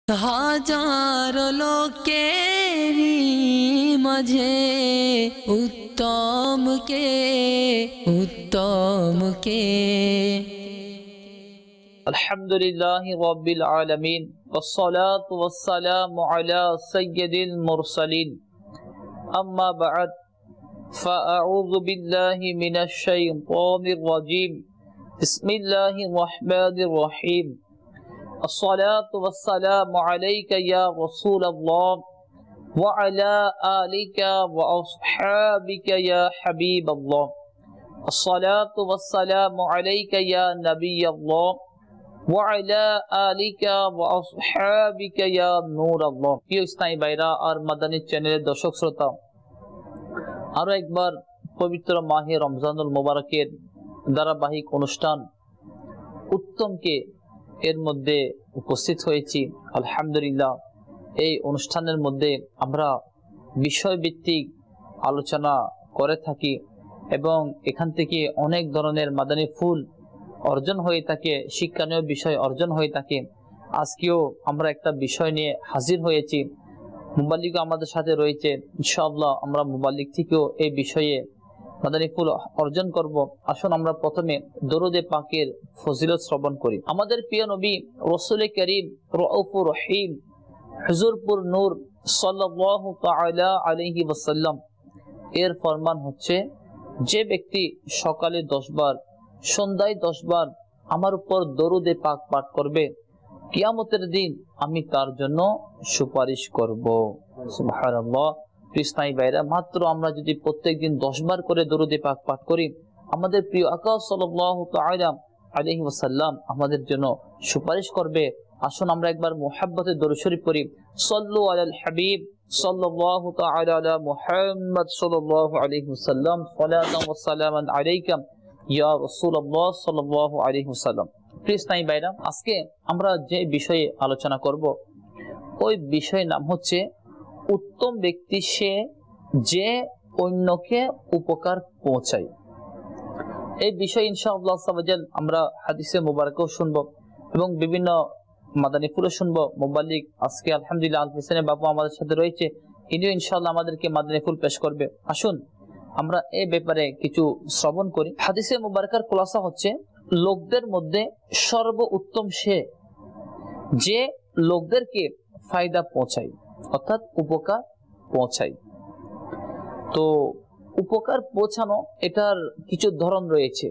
হাজার লোকেরি মাঝে উত্তম কে আলহামদুলিল্লাহি রাব্বিল আলামিন ওয়াসসালাতু ওয়াসসালামু আলা সাইয়্যিদিল মুরসালিন আম্মা বা'দ ফাআউযু বিল্লাহি মিনাশ শাইতানির রাজীম বিসমিল্লাহির রহমানির রহিম الصلاة والسلام عليك يا رسول الله وعلى آلك وأصحابك يا حبيب الله الصلاة والسلام عليك يا نبي الله وعلى آلك وأصحابك يا نور الله প্রিয় ইসলামী ভাইরা আর মাদানী চ্যানেলের দর্শক শ্রোতা, আরো একবার পবিত্র মাহে রমজানুল মুবারকের ধারাবাহিক অনুষ্ঠান উত্তম কে এর মধ্যে উপস্থিত হয়েছি। আলহামদুলিল্লাহ, এই অনুষ্ঠানের মধ্যে আমরা বিষয়ভিত্তিক আলোচনা করে থাকি এবং এখান থেকে অনেক ধরনের মাদানী ফুল অর্জন হয়ে থাকে, শিক্ষণীয় বিষয় অর্জন হয়ে থাকে। আজকেও আমরা একটা বিষয় নিয়ে হাজির হয়েছি। মুবাল্লিগ আমাদের সাথে রয়েছে, ইনশাআল্লাহ আমরা মুবাল্লিগ থেকেও এই বিষয়ে মাদানী ফুল অর্জন করব। আসুন আমরা প্রথমে দরুদে পাকের ফজিলত শ্রবণ করি। আমাদের প্রিয় নবী রাসূল করিম রউফুর রহিম হুজুরপুর নূর সাল্লাল্লাহু তাআলা আলাইহি ওয়াসাল্লাম এর ফরমান হচ্ছে, যে ব্যক্তি সকালে 10 বার সন্ধ্যায় 10 বার আমার উপর দরুদে পাক পাঠ করবে, কিয়ামতের দিন আমি তার জন্য সুপারিশ করব। সুবহানাল্লাহ। ইসলামী ভাইরা, মাত্র আমরা যদি প্রত্যেকদিন 10 বার করে দরুদে পাক পাঠ করি, আমাদের প্রিয় আকা সাল্লাল্লাহু তাআলা আলাইহি ওয়াসাল্লাম আমাদের জন্য সুপারিশ করবে। আসুন আমরা একবার মুহাব্বতে দরুদ শরীফ পড়ি। সাল্লু আলাল হাবিব সাল্লাল্লাহু তাআলা আলা মুহাম্মদ সাল্লাল্লাহু আলাইহি ওয়াসাল্লাম সালাতান ওয়া সালামান আলাইকা ইয়া রাসূলুল্লাহ সাল্লাল্লাহু আলাইহি ওয়াসাল্লাম। প্রিয় ইসলামী ভাইরা, আজকে আমরা যে বিষয়ে আলোচনা করব, ওই বিষয়ের নাম হচ্ছে উত্তম ব্যক্তি সে যে অন্যকে উপকার পৌঁছায়। এই বিষয়ে ইনশাআল্লাহ আমরা হাদিসে মুবারকও শুনবো এবং বিভিন্ন মাদানী ফুলও শুনবো। মুবাল্লিগ আজকে আলহামদুলিল্লাহ আল হোসেন বাবু আমাদের সাথে রয়েছে, ইনিও ইনশাআল্লাহ আমাদেরকে মাদানী ফুল পেশ করবে। আসুন আমরা এই ব্যাপারে কিছু শ্রবণ করি। হাদিসে মুবারকার খুলাসা হচ্ছে, লোকদের মধ্যে সর্বোত্তম সে যে লোকদেরকে ফায়দা পৌঁছায়, অর্থাৎ উপকার পৌঁছায়। তো উপকার পৌঁছানো এটার কিছু ধরন রয়েছে,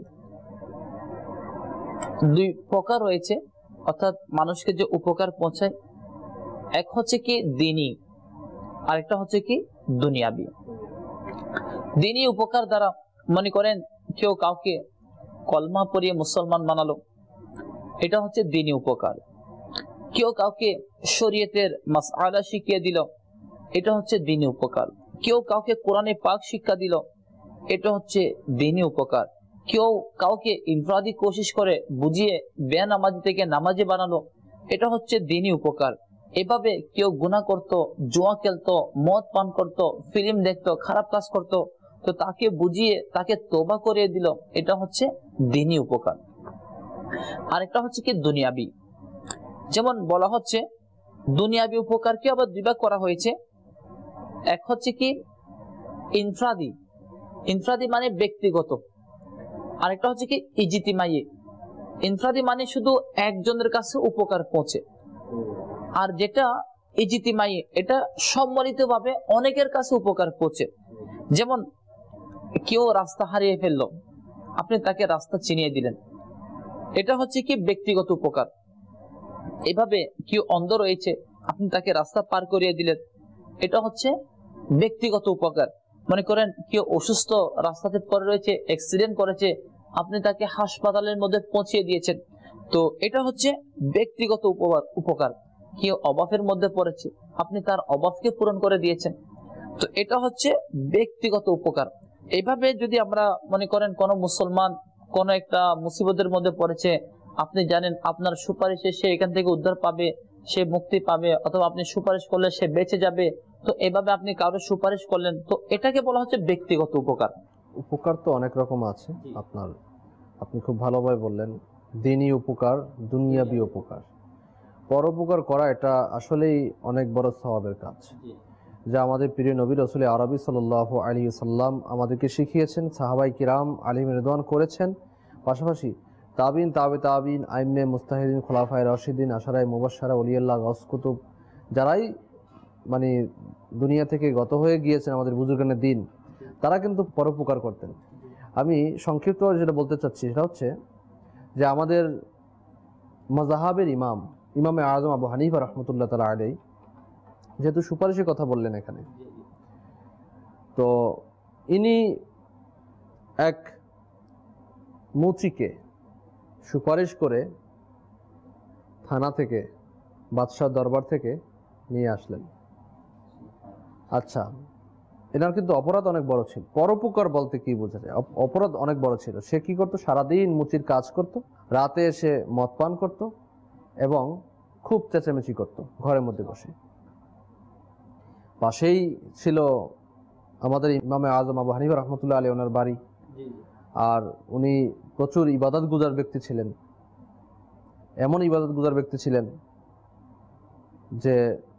2 প্রকার রয়েছে, অর্থাৎ মানুষকে যে উপকার পৌঁছায়, এক হচ্ছে কি দ্বীনি, আরেকটা হচ্ছে কি দুনিয়াবি। দ্বীনি উপকার দ্বারা মনে করেন কেউ কাউকে কলমা পড়িয়ে মুসলমান বানালো, এটা হচ্ছে দ্বীনি উপকার। কেউ কাউকে শরীয়তের মাসআলা শিখিয়ে দিল, এটা হচ্ছে দ্বীনি উপকার। কেউ কাউকে কোরআনে পাক শিক্ষা দিল, এটা হচ্ছে দ্বীনি উপকার। কেউ কাউকে ইনফরাদি কোশিশ করে বুঝিয়ে বেনামাজি থেকে নামাজি বানালো, এটা হচ্ছে দ্বীনি উপকার। এভাবে কেউ গুনাহ করত, জুয়া খেলতো, মদ পান করত, ফিল্ম দেখতো, খারাপ কাজ করত, তো তাকে বুঝিয়ে তাকে তওবা করিয়ে দিল, এটা হচ্ছে দ্বীনি উপকার। আরেকটা হচ্ছে কি দুনিয়াবি। যেমন বলা হচ্ছে দুনিয়াবি উপকারকে আবার 2 ভাগ করা হয়েছে। এক হচ্ছে কি ইনফরাদি, ইনফরাদি মানে ব্যক্তিগত। আরেকটা হচ্ছে কি ইজতিমাই। ইনফরাদি মানে শুধু একজনের কাছে উপকার পৌঁছে, আর যেটা ইজতিমাই এটা সম্মিলিতভাবে অনেকের কাছে উপকার পৌঁছে। যেমন কেউ রাস্তা হারিয়ে ফেললো, আপনি তাকে রাস্তা চিনিয়ে দিলেন, এটা হচ্ছে কি ব্যক্তিগত উপকার। এভাবে কেউ অন্ধ রয়েছে, আপনি তাকে রাস্তা পার করিয়ে দিলেন, এটা হচ্ছে ব্যক্তিগত উপকার। মনে করেন কেউ অসুস্থ রাস্তাতে পড়ে রয়েছে, অ্যাক্সিডেন্ট করেছে, আপনি তাকে হাসপাতালের মধ্যে পৌঁছিয়ে দিয়েছেন, তো এটা হচ্ছে ব্যক্তিগত উপকার। কেউ অভাবের মধ্যে পড়েছে, আপনি তার অভাবকে পূরণ করে দিয়েছেন, তো এটা হচ্ছে ব্যক্তিগত উপকার। এইভাবে যদি আমরা মনে করেন কোন মুসলমান কোন একটা মুসিবতের মধ্যে পড়েছে, আপনি জানেন আপনার সুপারিশে সে এখান থেকে উদ্ধার পাবে, সে মুক্তি পাবে, অথবা আপনি সুপারিশ করলে সে বেঁচে যাবে, তো এভাবে আপনি কারো সুপারিশ করলেন, তো এটাকে বলা হচ্ছে ব্যক্তিগত উপকার। উপকার তো অনেক রকম আছে, আপনি খুব ভালোভাবে বললেন দ্বীনি উপকার, দুনিয়াবি উপকার। পরোপকার করা এটা আসলেই অনেক বড় সওয়াবের কাজ, যা আমাদের প্রিয় নবী রাসূল আরবি সাল্লাল্লাহু আলাইহি সাল্লাম আমাদেরকে শিখিয়েছেন, সাহাবাই কিরাম আলিম রিদওয়ান করেছেন, পাশাপাশি তাবিন, তাবিন, আইম্মে মুস্তাহিদিন, খোলাফায়ে রাশিদিন, আশারায়ে মুবাশশারা, ওলিয়াল্লাহ, গাউস কুতুব, যারাই মানে দুনিয়া থেকে গত হয়ে গিয়েছেন আমাদের বুজুর্গানের দিন, তারা কিন্তু পরোপকার করতেন। আমি সংক্ষিপ্ত যেটা বলতে চাচ্ছি সেটা হচ্ছে যে আমাদের মাযহাবের ইমামে আযম আবু হানিফা রাহমাতুল্লাহ তাআলা আলাইহি যেহেতু সুপারিশের কথা বললেন এখানে, তো ইনি এক মুচিকে সুপারিশ করে থানা থেকে, বাদশাহ দরবার থেকে নিয়ে আসলেন। আচ্ছা, এনার কিন্তু অপরাধ অনেক বড় ছিল। পরোপকার বলতে কি বোঝা যায়? অপরাধ অনেক বড় ছিল। সে কি করতো? সারাদিন মুচির কাজ করত, রাতে এসে মদ পান করত এবং খুব চেঁচামেচি করত ঘরের মধ্যে বসে। পাশেই ছিল আমাদের ইমামে আযম আবু হানিফা রাহমাতুল্লাহ আলাইহি ওনার বাড়ি, আর উনি প্রচুর ইবাদত গুজার ব্যক্তি ছিলেন। এমন ইবাদত গুজার ব্যক্তি ছিলেন যে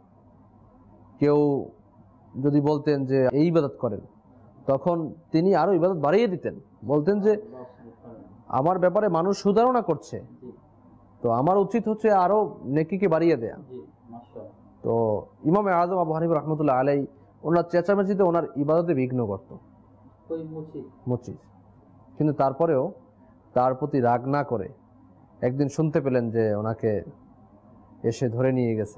কেউ যদি বলতেন যে এই ইবাদত করেন, তখন তিনি আরো ইবাদত বাড়িয়ে দিতেন। বলতেন যে আমার ব্যাপারে মানুষ সুধারণা করছে, তো আমার উচিত হচ্ছে আরো নেকিকে বাড়িয়ে দেয়া। তো ইমামে আযম আবু হানিফা রাহমাতুল্লাহ আলাইহি ওনার চেঁচামেচিতে ওনার ইবাদতে বিঘ্ন করত মুচি। কিন্তু তারপরেও তার প্রতি রাগ না করে একদিন শুনতে পেলেন যে ওনাকে এসে ধরে নিয়ে গেছে।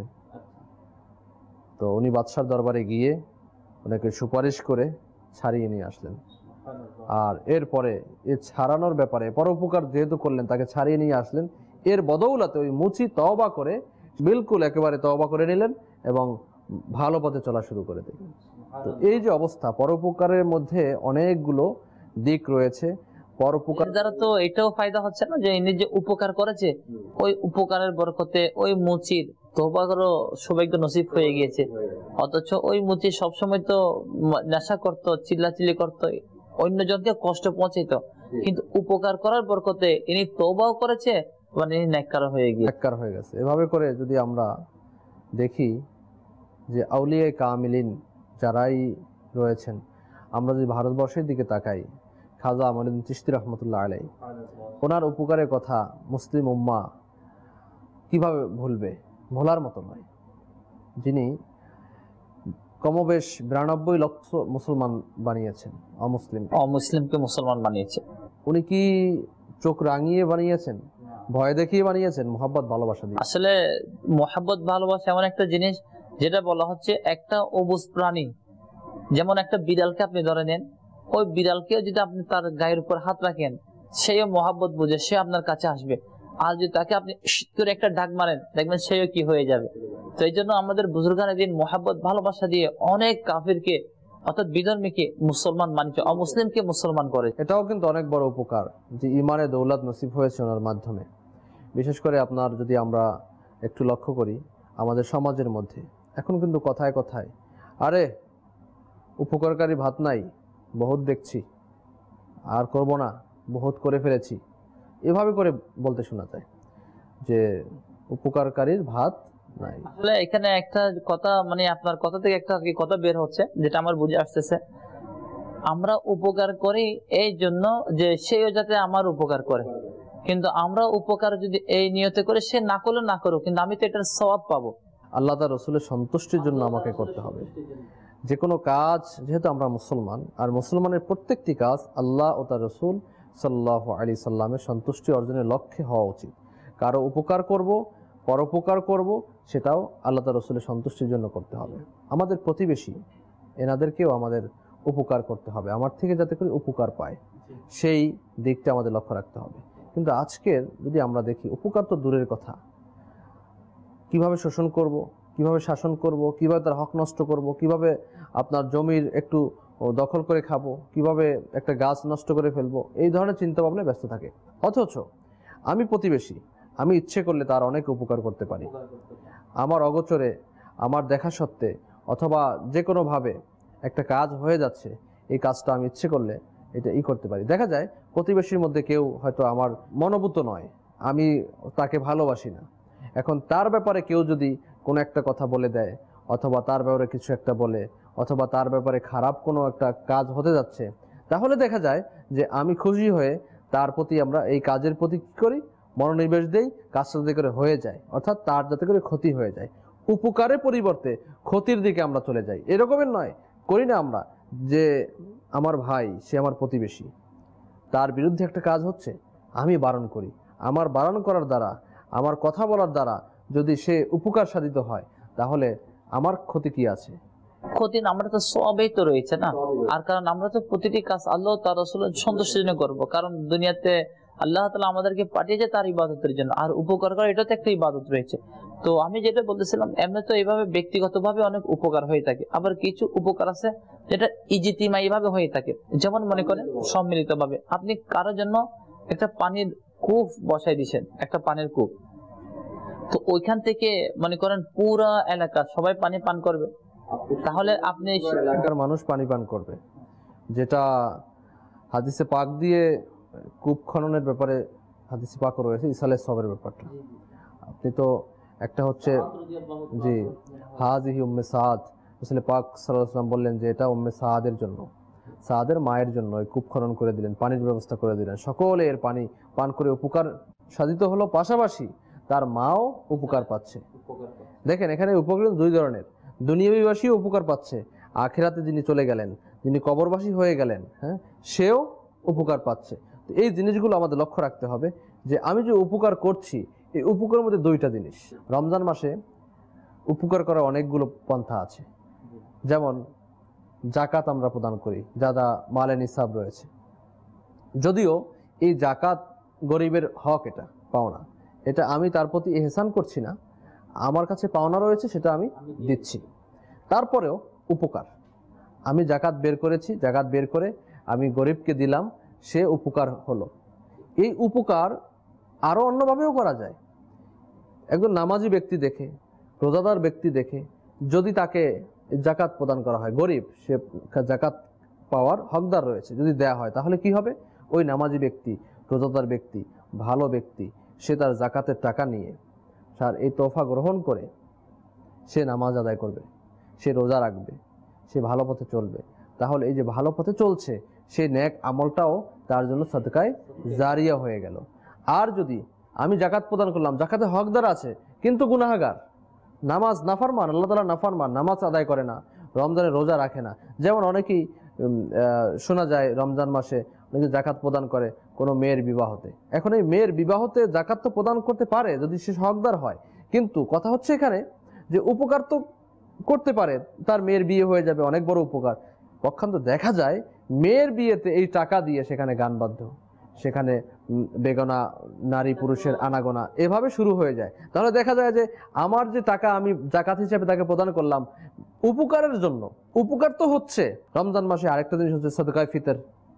তো উনি বাদশার দরবারে গিয়ে ওনাকে সুপারিশ করে ছাড়িয়ে নিয়ে আসলেন। আর এরপরে এ ছাড়ানোর ব্যাপারে পরোপকার যেহেতু করলেন, তাকে ছাড়িয়ে নিয়ে আসলেন। এর বদৌলতে ওই মুচি তওবা করে, বিলকুল একেবারে তওবা করে নিলেন এবং ভালো পথে চলা শুরু করে দিলেন। তো এই যে অবস্থা, পরোপকারের মধ্যে অনেকগুলো দিক রয়েছে। পরোপকার দ্বারা তো এটাও ফায়দা হচ্ছে না যে ইনি যে উপকার করেছে, ওই উপকারের বরকতে ওই মুচির তওবা করো সৌভাগ্য নসিব হয়ে গিয়েছে। অথচ ওই মুচি সবসময় তো নেশা করতো, চিল্লাচিল্লি করতো, অন্যজনকে কষ্ট পৌঁছাইতো, কিন্তু উপকার করার বরকতে ইনি তওবাও করেছে, মানে নেককার হয়ে গেছে। এভাবে করে যদি আমরা দেখি যে আউলিয়া কামিলিন যারাই রয়েছেন, আমরা যদি ভারতবর্ষের দিকে তাকাই, খাজা আমানুদ্দিন চিশতি রহমতুল্লাহ আলাইহি, ওনার উপকারের কথা মুসলিম উম্মাহ কিভাবে ভুলবে? ভোলার মতো নয়। যিনি কমবেশ 92 লক্ষ মুসলমান বানিয়েছেন, অমুসলিমকে মুসলমান বানিয়েছে। উনি কি চোখ রাঙিয়ে বানিয়েছেন, ভয় দেখিয়ে বানিয়েছেন? মোহাব্বত ভালোবাসা দিয়ে। আসলে মোহাব্বত ভালোবাসা এমন একটা জিনিস যেটা বলা হচ্ছে একটা অবুঝ প্রাণী। যেমন একটা বিড়ালকে আপনি ধরে নেন, ওই বিড়ালকে যদি আপনি তার গায়ের উপর হাত রাখেন, সেও মোহাব্বত বুঝে, সে আপনার কাছে আসবে। আর যদি তাকে আপনি করে একটা ডাক মারেন, দেখবেন সেও কি হয়ে যাবে। তো এই জন্য আমাদের বুজুর্গানের দিন মোহাব্বত ভালোবাসা দিয়ে অনেক কাফিরকে, অর্থাৎ বিধর্মীকে মুসলমান বানিয়েছে, অমুসলিমকে মুসলমান করে। এটাও কিন্তু অনেক বড় উপকার যে ইমানে দৌলত নসিব হয়েছে ওনার মাধ্যমে। বিশেষ করে আপনার যদি আমরা একটু লক্ষ্য করি আমাদের সমাজের মধ্যে এখন কিন্তু কথায় কথায়, আরে উপকারকারী ভাত নাই, বহুত দেখছি, আর করব না, বহুত করে ফেলেছি, এভাবে করে বলতে শোনা যায় যে উপকারকারীর ভাত নাই। আসলে এখানে একটা কথা, মানে আপনার কথা থেকে একটা কথা বের হচ্ছে যেটা আমার বুঝে আসতেছে, আমরা উপকার করি এই জন্য যে সেও যাতে আমার উপকার করে, কিন্তু আমরা উপকার যদি এই নিয়তে করে, সে না করলে না করুক, কিন্তু আমি তো এটার সওয়াব পাবো। আল্লাহ তার রসুলের সন্তুষ্টির জন্য আমাকে করতে হবে যে কোনো কাজ। যেহেতু আমরা মুসলমান, আর মুসলমানের প্রত্যেকটি কাজ আল্লাহ ও তার রসুল সাল্লাল্লাহু আলাইহি সাল্লামের সন্তুষ্টি অর্জনের লক্ষ্যে হওয়া উচিত। কারো উপকার করব, পরোপকার করব, সেটাও আল্লাহ তার রসুলের সন্তুষ্টির জন্য করতে হবে। আমাদের প্রতিবেশী, এনাদেরকেও আমাদের উপকার করতে হবে, আমার থেকে যাতে করে উপকার পায়, সেই দিকটা আমাদের লক্ষ্য রাখতে হবে। কিন্তু আজকের যদি আমরা দেখি, উপকার তো দূরের কথা, কিভাবে শোষণ করব, কিভাবে শাসন করব, কিভাবে তার হক নষ্ট করব, কিভাবে আপনার জমির একটু দখল করে খাবো, কিভাবে একটা গাছ নষ্ট করে ফেলবো, এই ধরনের চিন্তা ভাবনায় ব্যস্ত থাকে। অথচ আমি প্রতিবেশী, আমি ইচ্ছে করলে তার অনেক উপকার করতে পারি। আমার অগোচরে, আমার দেখা সত্ত্বে, অথবা যে কোনোভাবে একটা কাজ হয়ে যাচ্ছে, এই কাজটা আমি ইচ্ছে করলে এটা করতে পারি। দেখা যায় প্রতিবেশীর মধ্যে কেউ হয়তো আমার মনোভূত নয়, আমি তাকে ভালোবাসি না, এখন তার ব্যাপারে কেউ যদি কোনো একটা কথা বলে দেয়, অথবা তার ব্যাপারে কিছু একটা বলে, অথবা তার ব্যাপারে খারাপ কোনো একটা কাজ হতে যাচ্ছে, তাহলে দেখা যায় যে আমি খুশি হয়ে তার প্রতি, আমরা এই কাজের প্রতি কী করি, মনোনিবেশ দেই, কাজটা যাতে করে হয়ে যায়, অর্থাৎ তার যাতে করে ক্ষতি হয়ে যায়। উপকারের পরিবর্তে ক্ষতির দিকে আমরা চলে যাই। এরকমের নয়, করি না আমরা যে আমার ভাই, সে আমার প্রতিবেশী, তার বিরুদ্ধে একটা কাজ হচ্ছে, আমি বারণ করি। আমার বারণ করার দ্বারা, আমার কথা বলার দ্বারা যদি সে উপকার সাধিত হয়, তাহলে আমার ক্ষতি কি আছে? ক্ষতি না, আমরা তো সবই তো রয়েছে না। আর কারণ আমরা তো প্রতিটি কাজ আল্লাহ তার রাসূলের সন্তুষ্টির জন্য করবো, কারণ দুনিয়াতে আল্লাহ তাআলা আমাদেরকে পাঠিয়েছে তার ইবাদতের জন্য, আর উপকার করা এটা তো একটা ইবাদত রয়েছে। তো আমি যেটা বলতেছিলাম, এমনি তো এইভাবে ব্যক্তিগতভাবে অনেক উপকার হয়ে থাকে, আবার কিছু উপকার আছে যেটা ইজতিমাই ভাবে হয়ে থাকে। যেমন মনে করেন সম্মিলিত ভাবে আপনি কারোর জন্য একটা পানির কূপ বসাই দিয়েছেন, একটা পানির কূপ, তো ওইখান থেকে মনে করেন পুরা এলাকার সবাই পানি পান করবে, তাহলে আপনি এলাকার মানুষ পানি পান করবে। যেটা হাদিসে পাক দিয়ে কূপ খননের ব্যাপারে হাদিসে পাক রয়েছে, ইসালে সবের ব্যাপারটা আপনি তো একটা হচ্ছে, জি, হাজিহি উম্মে সাদ, আসলে পাক সাল্লাল্লাহু আলাইহি ওয়াসাল্লাম বললেন যে এটা উম্মে সাদের জন্য, সাদের মায়ের জন্য এই কূপ খনন করে দিলেন, পানির ব্যবস্থা করে দিলেন, সকলে এর পানি পান করে উপকার সাধিত হলো, পাশাপাশি তার মাও উপকার পাচ্ছে। দেখেন এখানে উপকার দুই ধরনের, দুনিয়াবিবাসীও উপকার পাচ্ছে, আখিরাতে যিনি চলে গেলেন, যিনি কবরবাসী হয়ে গেলেন, হ্যাঁ, সেও উপকার পাচ্ছে। তো এই জিনিসগুলো আমাদের লক্ষ্য রাখতে হবে যে আমি যে উপকার করছি, এই উপকারের মধ্যে দুইটা জিনিস। রমজান মাসে উপকার করার অনেকগুলো পন্থা আছে, যেমন জাকাত আমরা প্রদান করি, যারা মালে নিসাব রয়েছে। যদিও এই জাকাত গরিবের হক, এটা পাওনা, এটা আমি তার প্রতি ইহসান করছি না, আমার কাছে পাওনা রয়েছে, সেটা আমি দিচ্ছি। তারপরেও উপকার, আমি জাকাত বের করেছি, জাকাত বের করে আমি গরিবকে দিলাম, সে উপকার হলো। এই উপকার আরও অন্যভাবেও করা যায়। একজন নামাজি ব্যক্তি দেখে, রোজাদার ব্যক্তি দেখে যদি তাকে জাকাত প্রদান করা হয়, গরিব, সে জাকাত পাওয়ার হকদার রয়েছে, যদি দেয়া হয়, তাহলে কি হবে? ওই নামাজি ব্যক্তি, রোজাদার ব্যক্তি, ভালো ব্যক্তি, সে তার জাকাতের টাকা নিয়ে তার এই তোহফা গ্রহণ করে সে নামাজ আদায় করবে, সে রোজা রাখবে, সে ভালো পথে চলবে। তাহলে এই যে ভালো পথে চলছে, সেই নেক আমলটাও তার জন্য সাদকায়ে জারিয়া হয়ে গেল। আর যদি আমি জাকাত প্রদান করলাম, জাকাতে হকদার আছে কিন্তু গুনাহগার, নামাজ নাফরমান, আল্লাহ তাআলা নাফরমান, নামাজ আদায় করে না, রমজানে রোজা রাখে না। যেমন অনেকেই শোনা যায় রমজান মাসে অনেকে জাকাত প্রদান করে কোনো মেয়ের বিবাহতে। এখন এই মেয়ের বিবাহতে জাকাত তো প্রদান করতে পারে যদি সে হকদার হয়, কিন্তু কথা হচ্ছে এখানে যে উপকার তো করতে পারে, তার মেয়ের বিয়ে হয়ে যাবে, অনেক বড় উপকার। পক্ষান্তর দেখা যায় মেয়ের বিয়েতে এই টাকা দিয়ে সেখানে গান বাদ্য, সেখানে বেগনা নারী পুরুষের আনাগোনা এভাবে শুরু হয়ে যায়। তাহলে দেখা যায় যে আমার যে টাকা আমি জাকাত হিসেবে তাকে প্রদান করলাম উপকারের জন্য, উপকার তো হচ্ছে। রমজান মাসে আরেকটা জিনিস হচ্ছে সাদকায়ে ফিতর।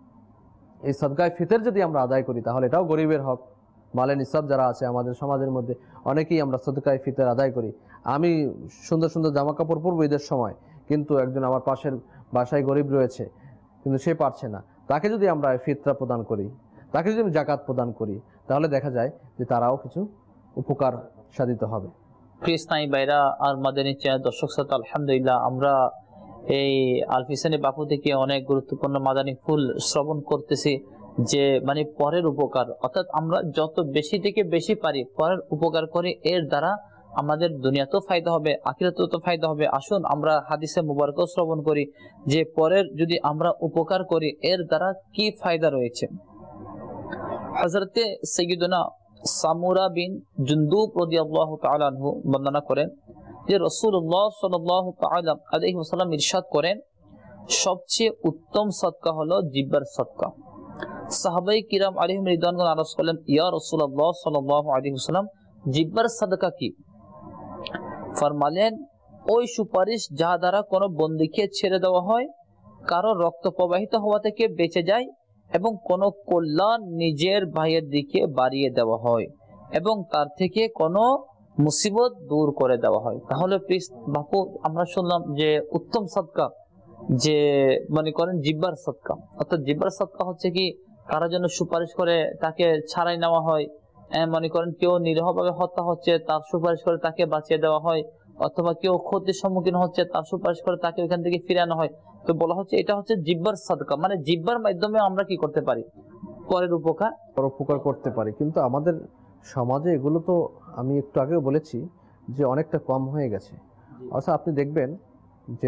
এই সাদকায়ে ফিতর যদি আমরা আদায় করি তাহলে এটাও গরিবের হক। মালে নিসাব যারা আছে আমাদের সমাজের মধ্যে অনেকেই আমরা সাদকায়ে ফিতর আদায় করি। আমি সুন্দর সুন্দর জামা কাপড় পরবো ঈদের সময়, কিন্তু একজন আমার পাশের বাসায় গরিব রয়েছে, কিন্তু সে পারছে না, তাকে যদি আমরা ফিতরা প্রদান করি, তাকে যদি আমি জাকাত প্রদান করি, তাহলে দেখা যায় যে তারাও কিছু উপকার সাধিত হবে। কৃষ্ণাই বাইরা আর মাদানী চ্যানেল দর্শক শ্রোতা, আলহামদুলিল্লাহ আমরা এই আলফিসানি বাপু থেকে অনেক গুরুত্বপূর্ণ মাদানী ফুল শ্রবণ করতেছি, যে মানে পরের উপকার, অর্থাৎ আমরা যত বেশি থেকে বেশি পারি পরের উপকার করে, এর দ্বারা আমাদের দুনিয়াতেও ফায়দা হবে, আখিরাতেও তো ফায়দা হবে। আসুন আমরা হাদিসে মুবারকও শ্রবণ করি যে পরের যদি আমরা উপকার করি এর দ্বারা কি ফায়দা রয়েছে। হযরতে সাইয়্যিদুনা সামুরা বিন জুনদুব রাদিয়াল্লাহু তাআলা আনহু বর্ণনা করেন যে রাসূলুল্লাহ সাল্লাল্লাহু তাআলা আলাইহি ওয়াসাল্লাম ইরশাদ করেন, সবচেয়ে উত্তম সদকা হলো জিহ্বার সদকা। সাহাবায়ে কিরাম আলাইহিম রিদওয়ানুল্লাহ আরজ করলেন, ইয়া রাসূলুল্লাহ সাল্লাল্লাহু আলাইহি ওয়াসাল্লাম, জিহ্বার সদকা কি? ফরমালেন, ওই সুপারিশ যাহা দ্বারা কোনো বন্দীকে ছেড়ে দেওয়া হয়, কারো রক্ত প্রবাহিত হওয়া থেকে বেঁচে যায়, এবং কোনো কল্যাণ নিজের ভাইয়ের দিকে বাড়িয়ে দেওয়া হয়, এবং তার থেকে কোনো মুসিবত দূর করে দেওয়া হয়। তাহলে প্লিজ বাপু আমরা শুনলাম যে উত্তম সদকা যে মনে করেন জিহ্বার সদকা, অর্থাৎ জিহ্বার সদকা হচ্ছে কি কারোর জন্য সুপারিশ করে তাকে ছাড়াই নেওয়া হয়, মনে করেন কেউ নিরীহভাবে হত্যা হচ্ছে, তার সুপারিশ করে তাকে বাঁচিয়ে দেওয়া হয়, অথবা কেউ ক্ষতির সম্মুখীন হচ্ছে, তার সুপারিশ করে তাকে ওইখান থেকে ফিরে আনা হয়। তো বলা হচ্ছে এটা হচ্ছে জিব্বার সাদকা, মানে জিব্বার মাধ্যমে আমরা কি করতে পারি, পরের উপকার করতে পারি। কিন্তু আমাদের সমাজে এগুলো তো আমি একটু আগেও বলেছি যে অনেকটা কম হয়ে গেছে। অর্থাৎ আপনি দেখবেন যে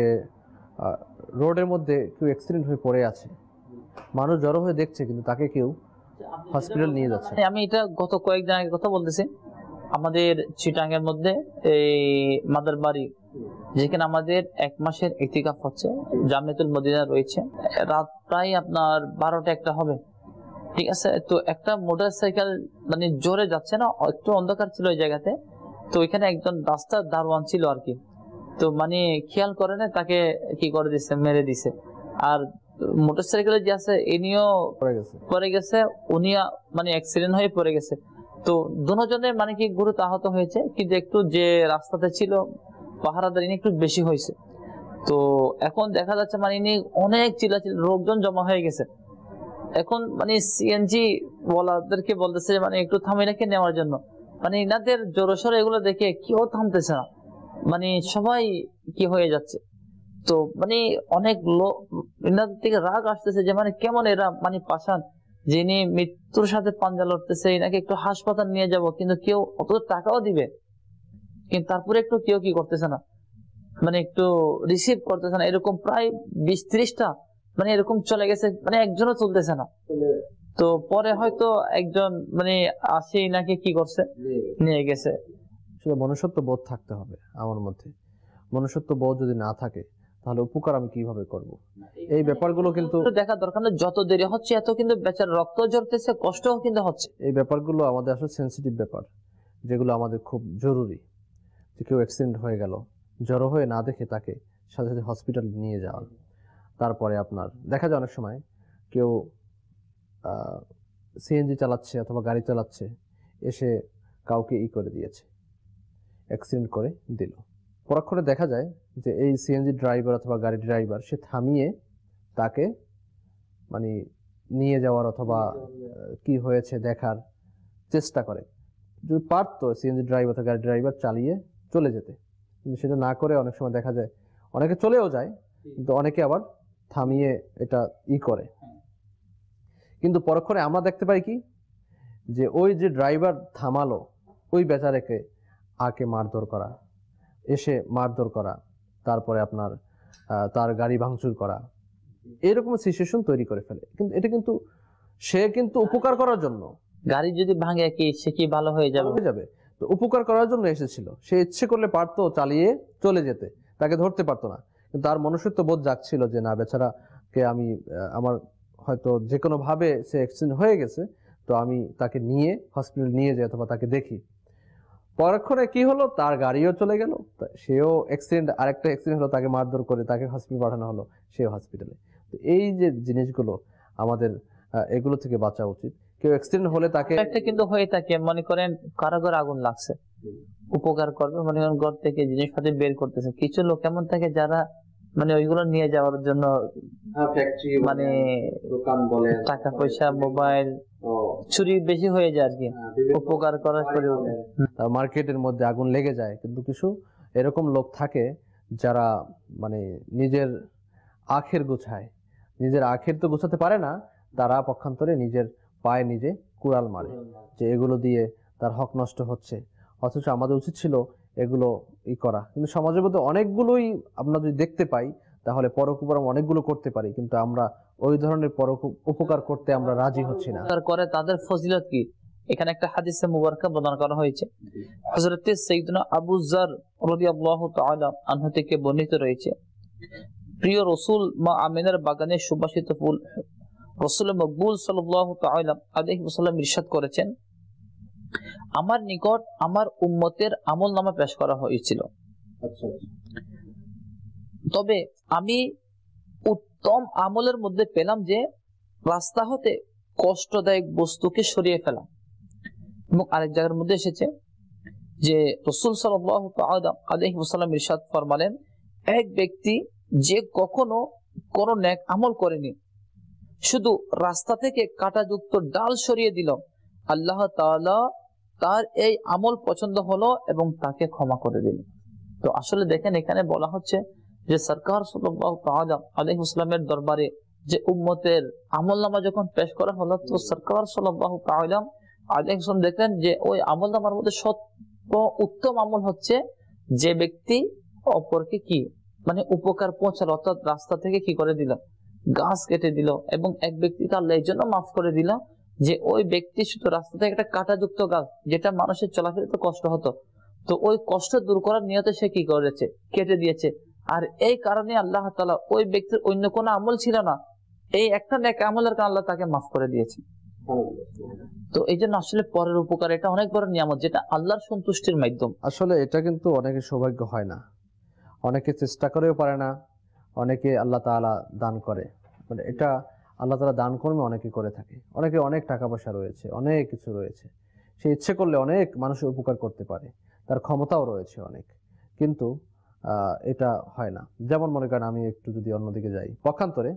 রোডের মধ্যে কেউ অ্যাক্সিডেন্ট হয়ে পড়ে আছে, মানুষ জড়ো হয়ে দেখছে, কিন্তু তাকে কেউ হসপিটাল নিয়ে যাচ্ছে। আমি এটা গত কয়েকদিন আগে কথা বলতেছি, আমাদের চিটাঙ্গের মধ্যে এই মাদার বাড়ি, যেখানে আমাদের 1 মাসের ইতিকাফ হচ্ছে, জামিয়াতুল মদিনা রয়েছে, রাত প্রায় আপনার 12টা-1টা হবে, ঠিক আছে। তো একটা মোটরসাইকেল মানে জোরে যাচ্ছে না, একটু অন্ধকার ছিল ওই জায়গাতে, তো ওইখানে একজন রাস্তার দারোয়ান ছিল আর কি, তো মানে খেয়াল করে না, তাকে কি করে দিছে, মেরে দিছে। আর মোটরসাইকেলে যে আছে ইনিও পড়ে গেছে, উনি মানে অ্যাক্সিডেন্ট হয়ে পড়ে গেছে। তো দুজনের মানে কি গুরুতর আহত হয়েছে, কিন্তু একটু যে রাস্তাতে ছিল পাহারাদার ইনি একটু বেশি হয়েছে। তো এখন দেখা যাচ্ছে মানে ইনি অনেক চিল্লাচিল্লি, লোকজন জমা হয়ে গেছে। এখন মানে সিএনজি ওয়ালাদেরকে বলতেছে মানে একটু থামিনাকে নেওয়ার জন্য, মানে ইনাদের জোরসোর এগুলো দেখে কেউ থামতেছে না, মানে সবাই কি হয়ে যাচ্ছে। তো মানে অনেক লোক ইনাদের থেকে রাগ আসতেছে যে মানে কেমন এরা মানে পাষাণ, যিনি মৃত্যুর সাথে পাঞ্জা লড়তেছে, এনাকে একটু হাসপাতাল নিয়ে যাব, কিন্তু কেউ অত টাকাও দিবে, কিন্তু তারপরে একটু কেউ কি করতেছে না, মানে একটু রিসিভ করতেছে না। এরকম প্রায় 20-30টা মানে এরকম চলে গেছে, মানে একজনও চলতেছে না। তো পরে হয়তো একজন মানে আসি নাকি কি করছে, নিয়ে গেছে। মনুষ্যত্ব বোধ থাকতে হবে আমার মধ্যে। মনুষ্যত্ব বোধ যদি না থাকে তাহলে উপকার আমি কিভাবে করব? এই ব্যাপারগুলো কিন্তু দেখা দরকার না, যত দেরি হচ্ছে এত কিন্তু বেচার রক্ত ঝরতেছে, কষ্টও কিন্তু হচ্ছে। এই ব্যাপারগুলো আমাদের আসলে সেন্সিটিভ ব্যাপার, যেগুলো আমাদের খুব জরুরি। যে কেউ অ্যাক্সিডেন্ট হয়ে গেল, জড়ো হয়ে না দেখে তাকে সাথে সাথে হসপিটালে নিয়ে যাওয়া। তারপরে আপনার দেখা যায় অনেক সময় কেউ সিএনজি চালাচ্ছে অথবা গাড়ি চালাচ্ছে, এসে কাউকে করে দিয়েছে, অ্যাক্সিডেন্ট করে দিল। পরক্ষণে দেখা যায় যে এই সিএনজি ড্রাইভার অথবা গাড়ি ড্রাইভার সে থামিয়ে তাকে মানে নিয়ে যাওয়ার অথবা কি হয়েছে দেখার চেষ্টা করে। যদি পারতো সিএনজি ড্রাইভার অথবা গাড়ি ড্রাইভার চালিয়ে চলে যেতে, কিন্তু সেটা না করে অনেক সময় দেখা যায় অনেকে চলেও যায়, কিন্তু অনেকে আবার থামিয়ে এটা করে। কিন্তু পরক্ষণে আমরা দেখতে পাই কি, যে ওই যে ড্রাইভার থামালো ওই বেচারাকে আকে মারধর করা, এসে মারধর করা, তারপরে আপনার তার গাড়ি ভাঙচুর করা, এরকম সিচুয়েশন তৈরি করে ফেলে। কিন্তু এটা কিন্তু সে কিন্তু উপকার করার জন্য, গাড়ি যদি ভাঙে কি সে কি ভালো হয়ে যাবে? তো উপকার করার জন্য এসেছিল, সে ইচ্ছে করলে পারতো চালিয়ে চলে যেতে, তাকে ধরতে পারতো না, কিন্তু তার মনুষ্যত্ব বোধ জাগছিল যে না, বেচারাকে আমি আমার হয়তো যে কোনো ভাবে সে অ্যাক্সিডেন্ট হয়ে গেছে, তো আমি তাকে নিয়ে হসপিটাল নিয়ে যাই অথবা তাকে দেখি। পরক্ষণে কি হলো, তার গাড়িও চলে গেল, সেও অ্যাক্সিডেন্ট, আরেকটা অ্যাক্সিডেন্ট হলো, তাকে মারধর করে তাকে হসপিটাল পাঠানো হলো, সেও হসপিটালে। তো এই যে জিনিসগুলো আমাদের এগুলো থেকে বাঁচা উচিত। কেউ অ্যাক্সিডেন্ট হলে তাকে একটা কিন্তু হয়ে থাকে, মনে করেন কারো ঘরে আগুন লাগছে, উপকার করবে, মনে করেন ঘর থেকে জিনিসপাতি বের করতেছে, কিছু লোক এমন থাকে যারা মানে ওইগুলো নিয়ে যাওয়ার জন্য মানে টাকা পয়সা, মোবাইল চুরি বেশি হয়ে যায় আর কি, উপকার করার পরে মার্কেটের মধ্যে আগুন লেগে যায়। কিন্তু কিছু এরকম লোক থাকে যারা মানে নিজের আখের গোছায়, নিজের আখের তো গোছাতে পারে না, তারা পক্ষান্তরে নিজের পায়ে নিজে কুড়াল মারে যে এগুলো দিয়ে তার হক নষ্ট হচ্ছে। অথচ আমাদের উচিত ছিল এগুলো করা। কিন্তু সমাজের মধ্যে অনেকগুলোই আমরা যদি দেখতে পাই তাহলে পরোপকার অনেকগুলো করতে পারি, কিন্তু আমরা ওই ধরনের উপকার করতে আমরা রাজি হচ্ছি না। করে তাদের ফজিলত কি, এখানে একটা হাদিসে মুবারকা বর্ণনা করা হয়েছে। হযরত সাইয়্যিদনা আবু যার রাদিয়াল্লাহু তাআলা আনহু থেকে বর্ণিত রয়েছে, প্রিয় রাসূল মা আমিনার বাগানে সুবাসিত ফুল রাসূল মকবুল সাল্লাল্লাহু তাআলা আলাইহি ওয়াসাল্লাম ইরশাদ করেছেন, আমার নিকট আমার উম্মতের আমলনামা পেশ করা হয়েছিল, তবে আমি উত্তম আমলের মধ্যে পেলাম যে রাস্তা হতে কষ্টদায়ক বস্তুকে সরিয়ে ফেলা। এবং আরেক জায়গার মধ্যে এসেছে যে রাসূল সাল্লাল্লাহু তাআলা আলাইহি ওয়াসাল্লাম ইরশাদ ফরমালেন, এক ব্যক্তি যে কখনো কোনো নেক আমল করেনি, শুধু রাস্তা থেকে কাঁটাযুক্ত ডাল সরিয়ে দিল, আল্লাহ তাআলা তার এই আমল পছন্দ হলো এবং তাকে ক্ষমা করে দিল। তো আসলে দেখেন এখানে বলা হচ্ছে যে সরকার সাল্লাল্লাহু তাআলা আলাইহি ওয়াসাল্লামের দরবারে যে উম্মতের আমলনামা যখন পেশ করা হলো, তো সরকার সাল্লাল্লাহু তাআলা আলাইহি ওয়াসাল্লাম দেখলেন যে ওই আমলনামার মধ্যে উত্তম আমল হচ্ছে যে ব্যক্তি অপরকে কি মানে উপকার পৌঁছালো, অর্থাৎ রাস্তা থেকে কি করে দিল, গাছ কেটে দিল, এবং এক ব্যক্তিকে আল্লাহ এই জন্য মাফ করে দিল যে ওই ব্যক্তি শুধু রাস্তা থেকে একটা কাঁটাযুক্ত গাছ যেটা মানুষের চলাফেরাতে কষ্ট হতো, তো ওই কষ্ট দূর করার নিয়তে সে কি করেছে, কেটে দিয়েছে। আর এই কারণে আল্লাহ তাআলা ওই ব্যক্তির অন্য কোনো আমল ছিল না, এই একটা নেক আমলের কারণে আল্লাহ তাকে মাফ করে দিয়েছে। তো এই জন্য আসলে পরের উপকার এটা অনেক বড় নিয়ামত, যেটা আল্লাহর সন্তুষ্টির মাধ্যম। আসলে এটা কিন্তু অনেকের সৌভাগ্য হয় না, অনেকে চেষ্টা করেও পারে না, অনেকে আল্লাহ তাআলা দান করে, মানে এটা আল্লাহ তাআলা দান কর্মে অনেকে করে থাকে। অনেকে অনেক টাকা পয়সা রয়েছে, অনেক কিছু রয়েছে, সে ইচ্ছে করলে অনেক মানুষের উপকার করতে পারে, তার ক্ষমতাও রয়েছে অনেক, কিন্তু এটা হয় না। যেমন মনে করেন, আমি একটু যদি অন্যদিকে যাই, পক্ষান্তরে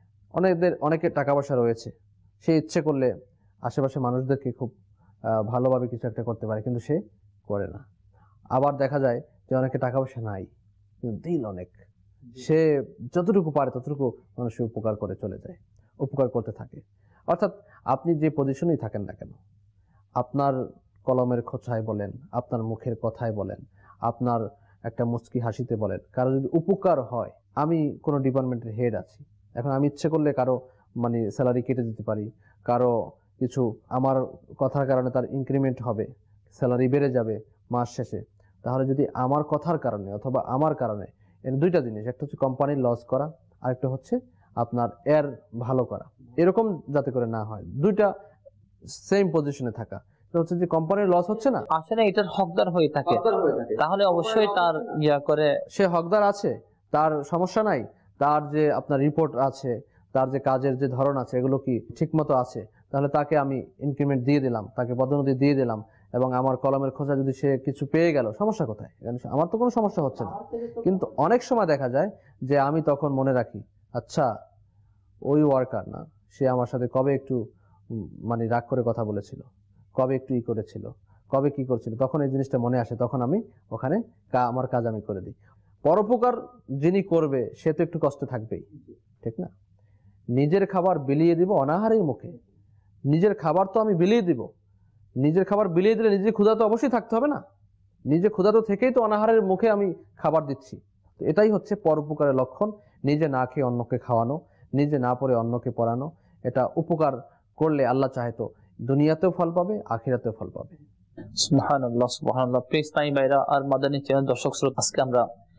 অনেকের টাকা পয়সা রয়েছে, সে ইচ্ছে করলে আশেপাশে মানুষদেরকে খুব ভালোভাবে কিছু একটা করতে পারে, কিন্তু সে করে না। আবার দেখা যায় যে অনেকে টাকা পয়সা নাই, কিন্তু দিল অনেক, সে যতটুকু পারে ততটুকু মানুষের উপকার করে চলে যায়, উপকার করতে থাকে। অর্থাৎ আপনি যে পজিশনেই থাকেন না কেন, আপনার কলমের খোঁচায় বলেন, আপনার মুখের কথায় বলেন, আপনার একটা মুচকি হাসিতে বলেন, কারো যদি উপকার হয়, আমি কোনো ডিপার্টমেন্টের হেড আছি, এখন আমি ইচ্ছে করলে কারো মানে স্যালারি কেটে দিতে পারি, কারো কিছু আমার কথার কারণে তার ইনক্রিমেন্ট হবে, স্যালারি বেড়ে যাবে মাস শেষে, তাহলে যদি আমার কথার কারণে অথবা আমার কারণে, এর দুইটা জিনিস, একটা হচ্ছে কোম্পানির লস করা, আরেকটা হচ্ছে আপনার এর ভালো করা, এরকম যাতে করে না হয়, দুইটা সেম পজিশনে থাকা, হচ্ছে যে কোম্পানির লস হচ্ছে না, আসলে এটার হকদার হয়ে থাকে, তাহলে অবশ্যই তার ইয়া করে, সে হকদার আছে, তার সমস্যা নাই, তার যে আপনার রিপোর্ট আছে, তার যে কাজের যে ধরন আছে, এগুলো কি ঠিকমতো আছে, তাহলে তাকে আমি ইনক্রিমেন্ট দিয়ে দিলাম, তাকে পদোন্নতি দিয়ে দিলাম, এবং আমার কলমের খোঁজা যদি সে কিছু পেয়ে গেল, সমস্যা কোথায়? আমার তো কোনো সমস্যা হচ্ছে না। কিন্তু অনেক সময় দেখা যায় যে আমি তখন মনে রাখি, আচ্ছা ওই ওয়ার্কার না, সে আমার সাথে কবে একটু মানে রাগ করে কথা বলেছিল, কবে একটু ই করেছিল, কবে কি করছিল, তখন এই জিনিসটা মনে আসে, তখন আমি ওখানে আমার কাজ আমি করে দিই। পরোপকার যিনি করবে সে তো একটু কষ্ট থাকবেই, ঠিক না? নিজের খাবার বিলিয়ে দিব অনাহারের মুখে, নিজের খাবার তো আমি বিলিয়ে দিব, নিজের খাবার বিলিয়ে দিলে নিজে ক্ষুধা তো অবশ্যই থাকতে হবে না, নিজে ক্ষুধা তো থেকেই তো অনাহারের মুখে আমি খাবার দিচ্ছি। তো এটাই হচ্ছে পরোপকারের লক্ষণ, নিজে না খেয়ে অন্যকে খাওয়ানো, নিজে না পড়ে অন্যকে পড়ানো। এটা উপকার করলে আল্লাহ চাহে তো দুনিয়াতেও ফল পাবে, আখিরাতেও ফল পাবে। সুবহানাল্লাহ, সুবহানাল্লাহ। প্রিয় ইসলামী ভাইরা আর মাদানী চ্যানেল দর্শক শ্রোতা, আজকে আমরা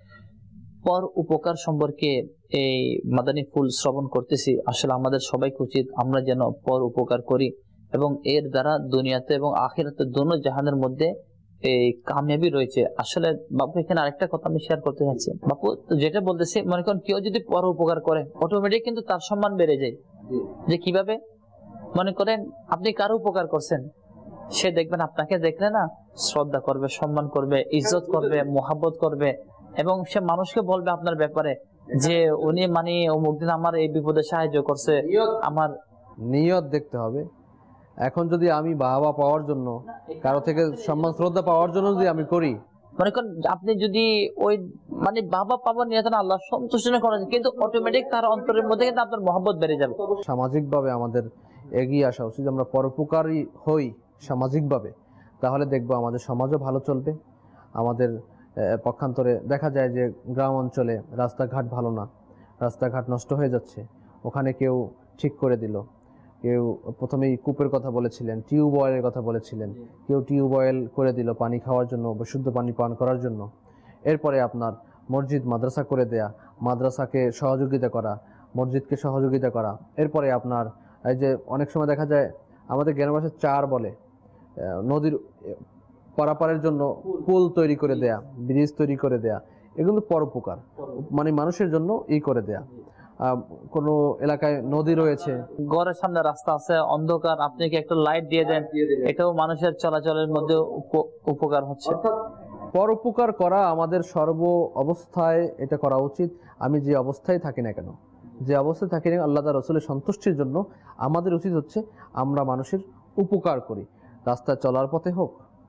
পর উপকার সম্পর্কে এই মাদানী ফুল শ্রবণ করতেছি। আসলে আমাদের সবাইকে উচিত আমরা যেন পর উপকার করি, এবং এর দ্বারা দুনিয়াতে এবং আখিরাতে দোনো জাহানের মধ্যে এই কামিয়াবি রয়েছে। আসলে বাপু, এখানে আরেকটা কথা আমি শেয়ার করতে চাচ্ছি। বাপু, যেটা বলতেছি, মনে করেন কেউ যদি পর উপকার করে, অটোমেটিক কিন্তু তার সম্মান বেড়ে যায়। যে কিভাবে? মনে করেন আপনি কারো উপকার করছেন, সে দেখবেন আপনাকে দেখলে না শ্রদ্ধা করবে, সম্মান করবে, ইজ্জত করবে, মোহাব্বত করবে, এবং সে মানুষকে বলবে আপনার ব্যাপারে যে উনি মানে অমুক দিন আমার এই বিপদে সাহায্য করছে। আমার নিয়ত দেখতে হবে। এখন যদি আমি বাবা পাওয়ার জন্য, কারো থেকে সম্মান শ্রদ্ধা পাওয়ার জন্য যদি আমি করি, মনে করেন আপনি যদি ওই মানে বাবা পাবার নিয়ত না, আল্লাহ সন্তুষ্ট করেন, কিন্তু অটোমেটিক তার অন্তরের মধ্যে কিন্তু আপনার মহব্বত বেড়ে যাবে। সামাজিকভাবে আমাদের এগিয়ে আসা উচিত, আমরা পরোপকারী হই সামাজিকভাবে, তাহলে দেখবো আমাদের সমাজও ভালো চলবে। আমাদের পক্ষান্তরে দেখা যায় যে গ্রাম অঞ্চলে রাস্তাঘাট ভালো না, রাস্তাঘাট নষ্ট হয়ে যাচ্ছে, ওখানে কেউ ঠিক করে দিল, কেউ প্রথমেই কূপের কথা বলেছিলেন, টিউবওয়েলের কথা বলেছিলেন, কেউ টিউবওয়েল করে দিল পানি খাওয়ার জন্য, বিশুদ্ধ পানি পান করার জন্য। এরপরে আপনার মসজিদ মাদ্রাসা করে দেয়া, মাদ্রাসাকে সহযোগিতা করা, মসজিদকে সহযোগিতা করা। এরপরে আপনার এই যে অনেক সময় দেখা যায় আমাদের গ্রামের ভাষায় চার বলে, নদীর পারাপারের জন্য পুল তৈরি করে দেয়া, ব্রিজ তৈরি করে দেয়া, এগুলো পরোপকার, মানে মানুষের জন্য ই করে দেয়া। কোনো এলাকায় নদী রয়েছে, ঘরের সামনে রাস্তা আছে অন্ধকার, আপনি কি একটা লাইট দিয়ে দেন, এটাও মানুষের চলাচলের মধ্যে উপকার হচ্ছে। পরোপকার করা আমাদের সর্ব অবস্থায় এটা করা উচিত। আমি যে অবস্থায় থাকি না কেন, যে অবস্থায় থাকি না, আল্লাহ তাআলার রাসূলের সন্তুষ্টির জন্য আমাদের উচিত হচ্ছে আমরা মানুষের উপকার করি। রাস্তায় চলার পথে হোক,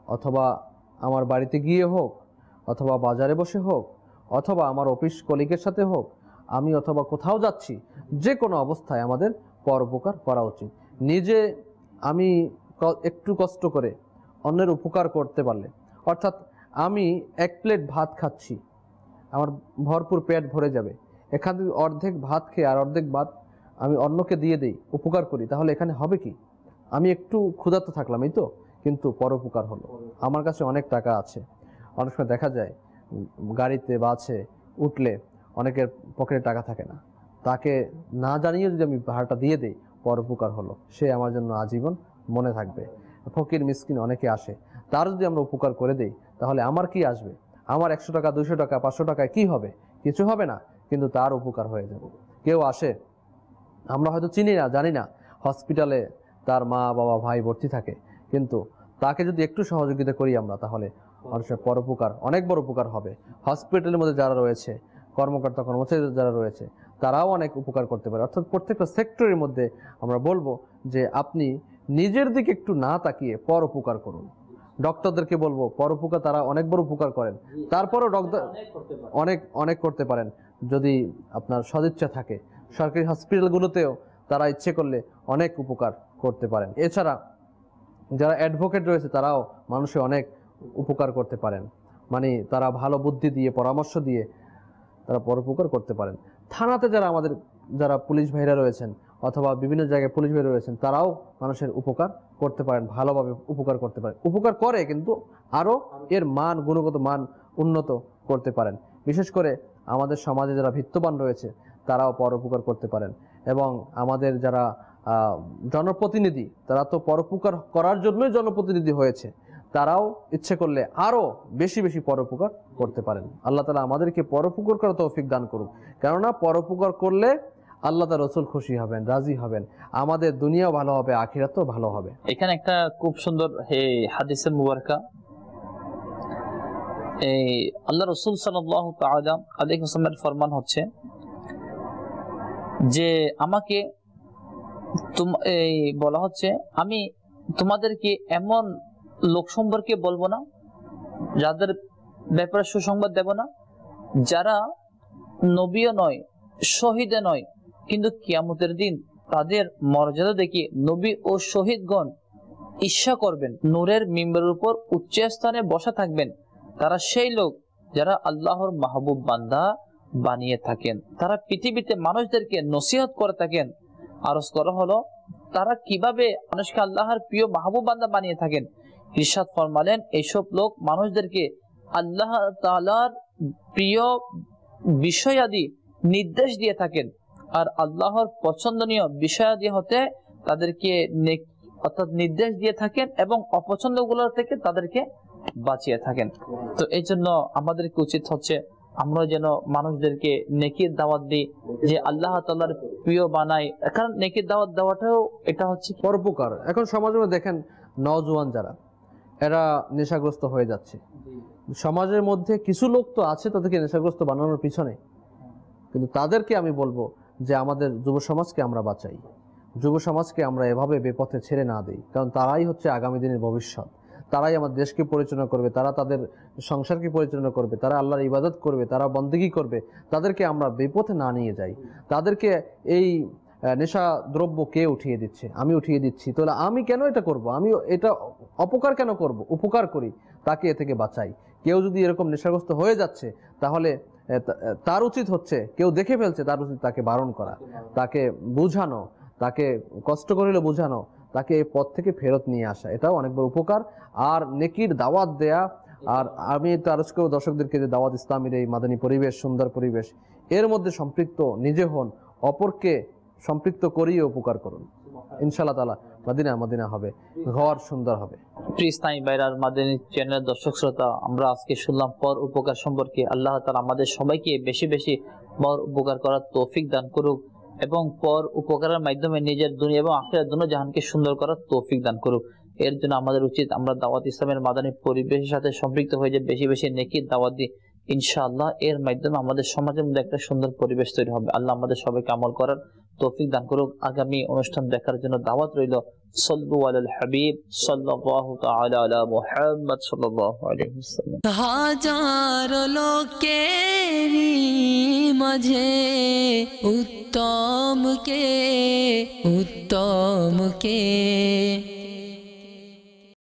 অথবা আমার বাড়িতে গিয়ে হোক, অথবা বাজারে বসে হোক, অথবা আমার অফিস কলিগের সাথে হোক, আমি অথবা কোথাও যাচ্ছি, যে কোনো অবস্থায় আমাদের পরোপকার করা উচিত। নিজে আমি একটু কষ্ট করে অন্যের উপকার করতে পারলে, অর্থাৎ আমি এক প্লেট ভাত খাচ্ছি, আমার ভরপুর পেট ভরে যাবে, এখান থেকে অর্ধেক ভাত খেয়ে আর অর্ধেক ভাত আমি অন্যকে দিয়ে দিই, উপকার করি, তাহলে এখানে হবে কি? আমি একটু ক্ষুধার্ত থাকলাম, এই তো, কিন্তু পরোপকার হলো। আমার কাছে অনেক টাকা আছে, অনেক সময় দেখা যায় গাড়িতে বাসে উঠলে অনেকের পকেটে টাকা থাকে না, তাকে না জানিয়ে যদি আমি ভাড়াটা দিয়ে দিই, পরোপকার হলো, সে আমার জন্য আজীবন মনে থাকবে। ফকির মিসকিন অনেকে আসে, তার যদি আমরা উপকার করে দিই, তাহলে আমার কি আসবে? আমার 100 টাকা 200 টাকা 500 টাকায় কি হবে? কিছু হবে না, কিন্তু তার উপকার হয়ে যাবে। কেউ আসে, আমরা হয়তো চিনি না, জানি না, হসপিটালে তার মা বাবা ভাই ভর্তি থাকে, কিন্তু তাকে যদি একটু সহযোগিতা করি আমরা, তাহলে মানুষের পরোপকার, অনেক বড় উপকার হবে। হসপিটালের মধ্যে যারা রয়েছে, কর্মকর্তা কর্মচারী যারা রয়েছে, তারাও অনেক উপকার করতে পারে। অর্থাৎ প্রত্যেকটা সেক্টরের মধ্যে আমরা বলবো যে আপনি নিজের দিকে একটু না তাকিয়ে পরোপকার করুন। ডক্টরদেরকে বলবো পরোপকার, তারা অনেক বড় উপকার করেন, তারপরও ডক্টর অনেক করতে পারেন যদি আপনার সদিচ্ছা থাকে। সরকারি হসপিটালগুলোতেও তারা ইচ্ছে করলে অনেক উপকার করতে পারেন। এছাড়া যারা অ্যাডভোকেট রয়েছে, তারাও মানুষের অনেক উপকার করতে পারেন, মানে তারা ভালো বুদ্ধি দিয়ে, পরামর্শ দিয়ে তারা পরোপকার করতে পারেন। থানাতে যারা পুলিশ ভাইরা রয়েছেন, অথবা বিভিন্ন জায়গায় পুলিশ ভাইরা রয়েছেন, তারাও মানুষের উপকার করতে পারেন, ভালোভাবে উপকার করতে পারেন। উপকার করে, কিন্তু আরও এর মান, গুণগত মান উন্নত করতে পারেন। বিশেষ করে আমাদের সমাজে যারা ভিত্তবান রয়েছে, তারাও পরোপকার করতে পারেন। এবং আমাদের যারা জনপ্রতিনিধি, তারা তো পরোপকার করার জন্যই জনপ্রতিনিধি হয়েছে, তারাও ইচ্ছে করলে আরও বেশি বেশি পরোপকার করতে পারেন। আল্লাহ তাআলা আমাদেরকে পরোপকার করার তৌফিক দান করুন, কেননা পরোপকার করলে আল্লাহ তার রাসূল খুশি হবেন, রাজি হবেন, আমাদের দুনিয়াও ভালো হবে, আখিরাতও ভালো হবে। এখানে একটা খুব সুন্দর হাদিসে মুবারকা, এই আল্লাহ রাসূল সাল্লাল্লাহু তাআলা আলাইহি ওয়াসাল্লামের ফরমান হচ্ছে যে আমাকে বলা হচ্ছে, আমি তোমাদেরকে এমন লোক সম্পর্কে বলবো না, যাদের ব্যাপারে সুসংবাদ দেব না, যারা নবীও নয়, শহীদও নয়, কিন্তু কিয়ামতের দিন তাদের মর্যাদা দেখে নবী ও শহীদগণ ঈর্ষা করবেন, নূরের মিম্বরের উপর উচ্চ স্থানে বসা থাকবেন। তারা সেই লোক যারা আল্লাহর মাহবুব বান্দা বানিয়ে থাকেন, তারা পৃথিবীতে মানুষদেরকে নসিহত করে থাকেন। আরজ করা হলো, তারা কিভাবে মানুষকে আল্লাহর প্রিয় মাহবুব বান্দা বানিয়ে থাকেন। ইরশাদ ফরমালেন, এইসব লোক মানুষদেরকে আল্লাহ তাআলার প্রিয় বিষয়াদি নির্দেশ দিয়ে থাকেন, আর আল্লাহর পছন্দনীয় বিষয়াদি হতে তাদেরকে অর্থাৎ নির্দেশ দিয়ে থাকেন, এবং অপছন্দগুলোর থেকে তাদেরকে বাঁচিয়ে থাকেন। তো এই জন্য আমাদেরকে উচিত হচ্ছে আমরা যেন মানুষদেরকে নেকির দাওয়াত দিই, যে আল্লাহ তাআলার প্রিয় বানাই। কারণ নেকির দাওয়াত দেওয়াটাও এটা হচ্ছে পরোপকার। এখন সমাজে দেখেন নওজোয়ান যারা, এরা নেশাগ্রস্ত হয়ে যাচ্ছে। সমাজের মধ্যে কিছু লোক তো আছে তাদেরকে নেশাগ্রস্ত বানানোর পিছনে, কিন্তু তাদেরকে আমি বলবো যে আমাদের যুব সমাজকে আমরা বাঁচাই, যুব সমাজকে আমরা এভাবে বেপথে ছেড়ে না দিই, কারণ তারাই হচ্ছে আগামী দিনের ভবিষ্যৎ। তারাই আমার দেশকে পরিচালনা করবে, তারা তাদের সংসারকে পরিচালনা করবে, তারা আল্লাহর ইবাদত করবে, তারা বন্দেগী করবে। তাদেরকে আমরা বেপথে না নিয়ে যাই। তাদেরকে এই নেশা দ্রব্য কে উঠিয়ে দিচ্ছে? আমি উঠিয়ে দিচ্ছি, তাহলে আমি কেন এটা করব? আমি এটা অপকার কেন করব? উপকার করি, তাকে এ থেকে বাঁচাই। কেউ যদি এরকম নেশাগ্রস্ত হয়ে যাচ্ছে, তাহলে তার উচিত হচ্ছে, কেউ দেখে ফেলছে, তার উচিত তাকে বারণ করা, তাকে বোঝানো, তাকে কষ্ট করিলে বোঝানো, তাকে এই পথ থেকে ফেরত নিয়ে আসা। এটাও অনেক বড় উপকার। আর নেকির দাওয়াত দেয়া। আর আমি তো আরজ করব দর্শকদেরকে যে দাওয়াত ইসলামীর এই মাদানী পরিবেশ, সুন্দর পরিবেশ, এর মধ্যে সম্পৃক্ত নিজে হন, অপরকে সম্পৃক্ত করিয়ে উপকার করুন। ইনশাআল্লাহ তাআলা মদিনা হবে, ঘর সুন্দর হবে। প্রিয় ইসলামী ভাইরার, মাদানী চ্যানেলের দর্শক শ্রোতা, আমরা আজকে শুনলাম পর উপকার সম্পর্কে। আল্লাহ তাআলা আমাদের সবাইকে বেশি বেশি পর উপকার করার তৌফিক দান করুক, এবং পর উপকারের মাধ্যমে নিজের দুনিয়া এবং আখিরাত দুনো জাহানকে সুন্দর করার তৌফিক দান করুক। এর জন্য আমাদের উচিত আমরা দাওয়াত ইসলামের মাদানী পরিবেশের সাথে সম্পৃক্ত হয়ে যে বেশি বেশি নেকির দাওয়াত দিই। ইনশাআল্লাহ এর মাধ্যমে আমাদের সমাজের মধ্যে একটা সুন্দর পরিবেশ তৈরি হবে। আল্লাহ আমাদের সবাইকে আমল করার তৌফিক দান করুক। আগামী অনুষ্ঠান দেখার জন্য দাওয়াত রইল। সাল্লু আলাল হাবিব সাল্লাল্লাহু তাআলা আলা মুহাম্মদ সাল্লাল্লাহু আলাইহি ওয়াসাল্লাম। হাজারো লোকেরই মাঝে উত্তম কে, উত্তম কে।